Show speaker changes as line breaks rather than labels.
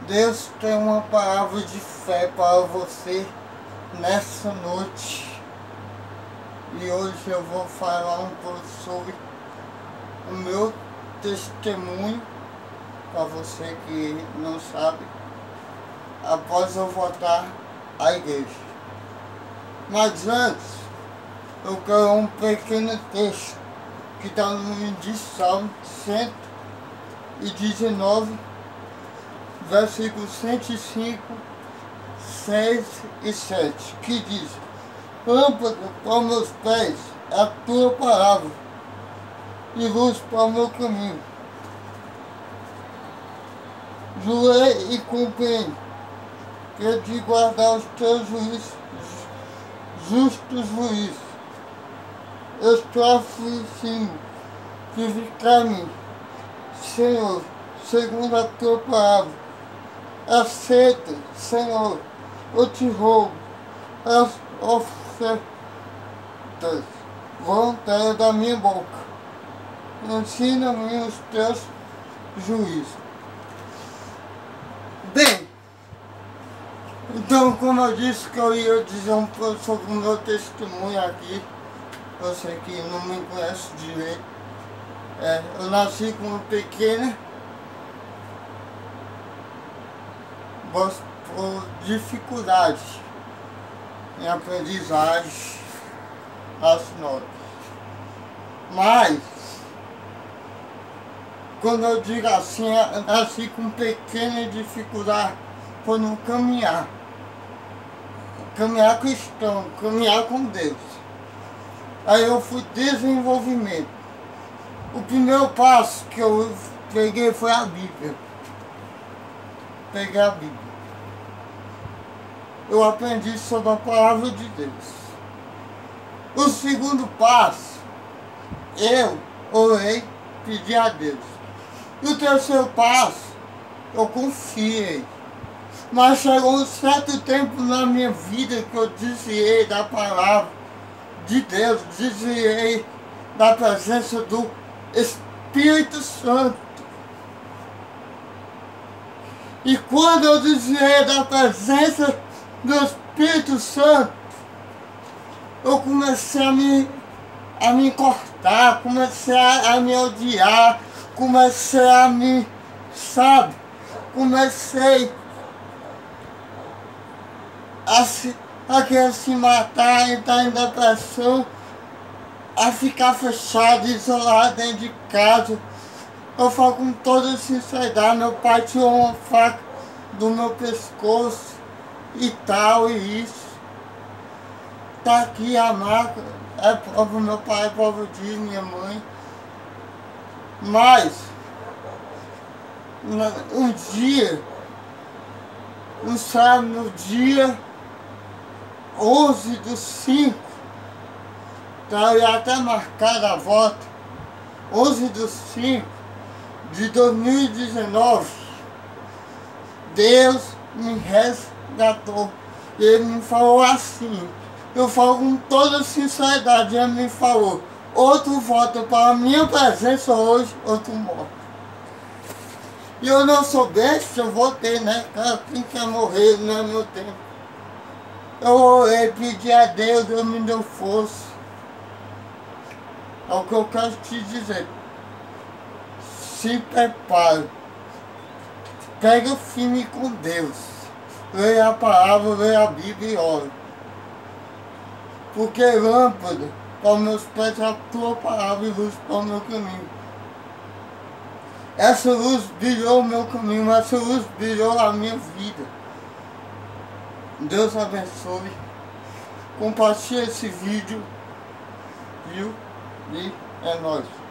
Deus tem uma palavra de fé para você nessa noite. E hoje eu vou falar um pouco sobre o meu testemunho, para você que não sabe, após eu voltar à igreja. Mas antes, eu quero um pequeno texto que está no livro de Salmo 119, versículos 105, 6 e 7, que diz: lâmpada para os meus pés é a tua palavra e luz para o meu caminho. Jurei e cumpri que é de guardar os teus juízos, justos juízos. Estou afligindo, vivificar-me, Senhor, segundo a tua palavra. Aceita, Senhor, eu te roubo as ofertas voluntárias da minha boca. Ensina-me os teus juízos. Bem, então, como eu disse que eu ia dizer um pouco sobre o meu testemunho aqui, você que não me conhece direito, eu nasci com uma pequena por dificuldade em aprendizagem as notas. Mas, quando eu digo assim, eu nasci com pequena dificuldade por não caminhar cristão, caminhar com Deus. Aí eu fui desenvolvimento. O primeiro passo que eu peguei foi a Bíblia. Peguei a Bíblia. Eu aprendi sobre a palavra de Deus. O segundo passo, eu orei, pedi a Deus. E o terceiro passo, eu confiei. Mas chegou um certo tempo na minha vida que eu desviei da palavra de Deus, desviei da presença do Espírito Santo. E quando eu desviei da presença do Espírito Santo, eu comecei a me cortar, comecei a me odiar, comecei a me, comecei a querer se matar, entrar em depressão, a ficar fechado, isolado dentro de casa. Eu falo com toda sinceridade, meu pai tirou uma faca do meu pescoço e tal, e isso. Tá aqui a marca, é prova, meu pai é prova disso, minha mãe. Mas, um dia, no dia 11/5, tá até marcada a volta, 11/5 de 2019, Deus me resgatou. Ele me falou assim, eu falo com toda sinceridade, ele me falou: ou tu volta para a minha presença hoje, ou tu morre. E eu não sou besta, eu voltei, né? Quem quer morrer não é meu tempo. Eu orei, pedi a Deus, Deus me deu força. É o que eu quero te dizer. Se prepare. Pega firme com Deus. Leia a palavra, leia a Bíblia e ore. Porque lâmpada para os meus pés é a tua palavra e luz para o meu caminho. Essa luz brilhou o meu caminho, essa luz brilhou a minha vida. Deus abençoe. Compartilhe esse vídeo, viu? E é nóis.